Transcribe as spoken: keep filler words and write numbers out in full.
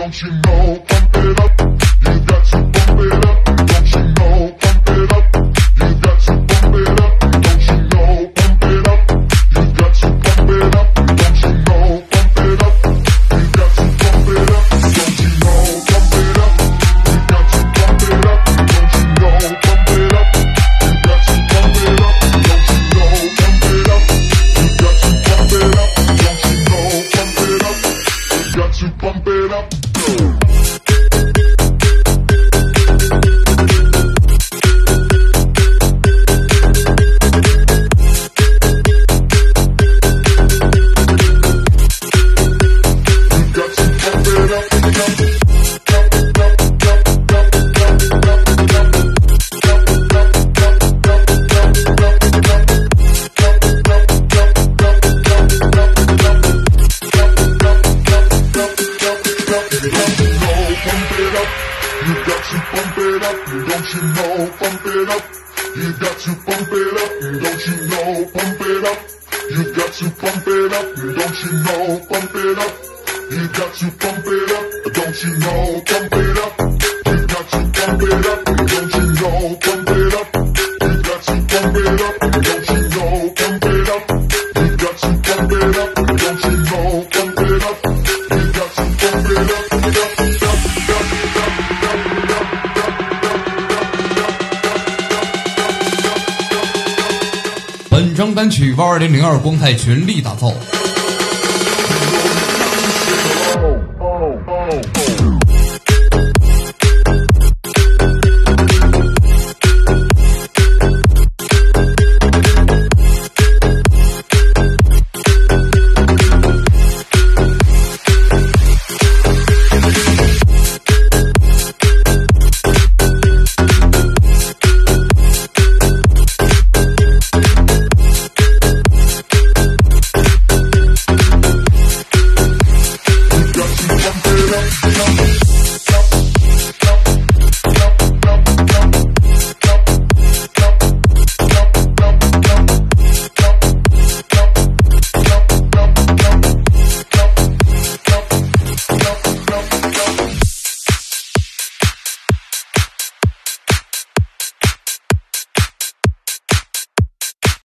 Don't you know, pump it up. You got to pump it up. Don't you know, pump it up. You got to pump it up. Don't you know, pump it up. You got to pump it up. Don't you know, pump it up. You got to pump it up. Don't you know, pump it up. You got to pump it up. Don't you know, pump it up. You got to pump it up. Don't you know, pump it up. You got to pump it up. Don't you know, pump it up. You got to pump it up. 本张单曲 Y 二零零二 光泰全力打造，